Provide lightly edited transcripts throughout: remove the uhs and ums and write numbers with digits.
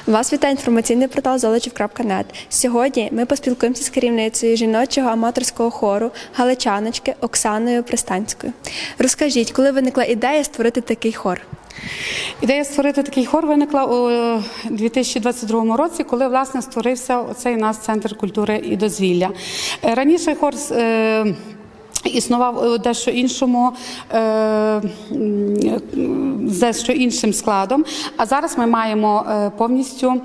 Вас вітає інформаційний портал Золочів.нет. Сьогодні ми поспілкуємося з керівницею жіночого аматорського хору галичаночки Оксаною Пристанською. Розкажіть, коли виникла ідея створити такий хор? Ідея створити такий хор виникла у 2022 році, коли, власне, створився оцей у нас Центр культури і дозвілля. Раніше хор існував дещо іншим складом, а зараз ми маємо повністю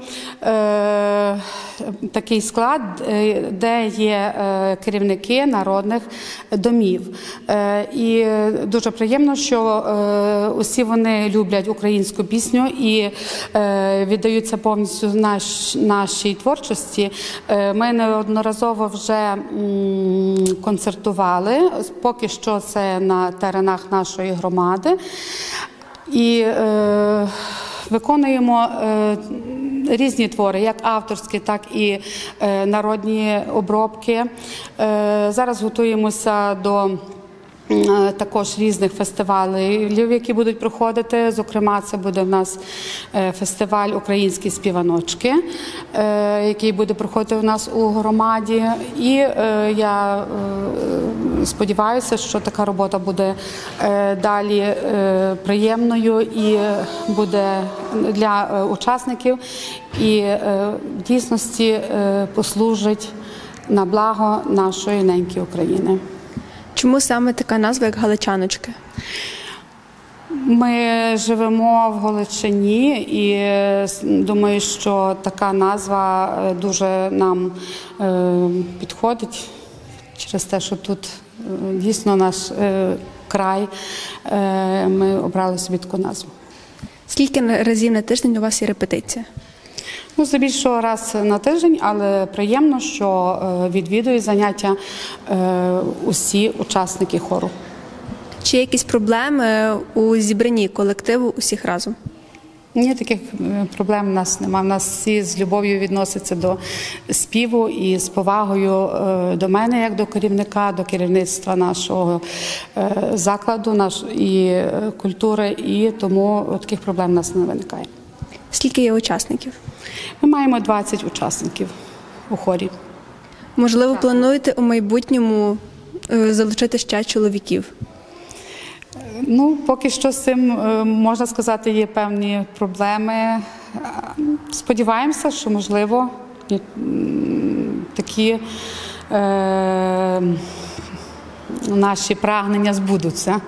такий склад, де є керівники народних домів. І дуже приємно, що усі вони люблять українську пісню і віддаються повністю нашій творчості. Ми неодноразово вже концертували. Поки що це на теренах нашої громади. І виконуємо різні твори, як авторські, так і народні обробки. Зараз готуємося до також різних фестивалів, які будуть проходити. Зокрема, це буде в нас фестиваль «Українські співаночки», який буде проходити у нас у громаді. І я сподіваюся, що така робота буде далі приємною і буде для учасників і в дійсності послужить на благо нашої неньки України. Чому саме така назва, як Галичаночки? Ми живемо в Галичині і думаю, що така назва дуже нам підходить через те, що тут дійсно наш край. Ми обрали собі таку назву. Скільки разів на тиждень у вас є репетиція? Здебільшого раз на тиждень, але приємно, що відвідують заняття усі учасники хору. Чи є якісь проблеми у зібранні колективу усіх разом? Ні, таких проблем у нас немає. У нас всі з любов'ю відносяться до співу і з повагою до мене, як до керівника, до керівництва нашого закладу, і культури, і тому таких проблем у нас не виникає. Скільки є учасників? Ми маємо 20 учасників у хорі. Можливо, плануєте у майбутньому залучити ще чоловіків? Поки що з цим, можна сказати, є певні проблеми. Сподіваємося, що, можливо, такі наші прагнення збудуться.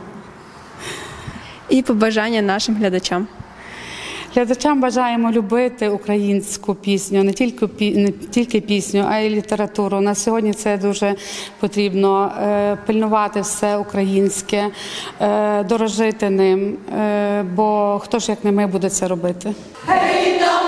І побажання нашим глядачам? Глядачам бажаємо любити українську пісню, не тільки пісню, а й літературу. На сьогодні це дуже потрібно пильнувати все українське, дорожити ним, бо хто ж як не ми буде це робити.